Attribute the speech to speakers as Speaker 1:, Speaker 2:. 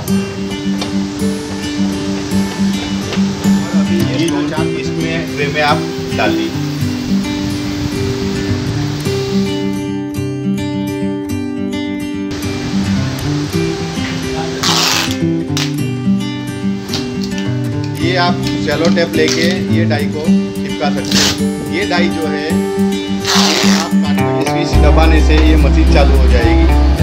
Speaker 1: और अभी ये जो चाप इसमें ट्रे में आप डाल दीजिए। ये आप सेलो टेप लेके ये डाई को चिपका सकते हैं। ये डाई जो है ये आप काटने में स्विच दबाने से ये मशीन चालू हो जाएगी।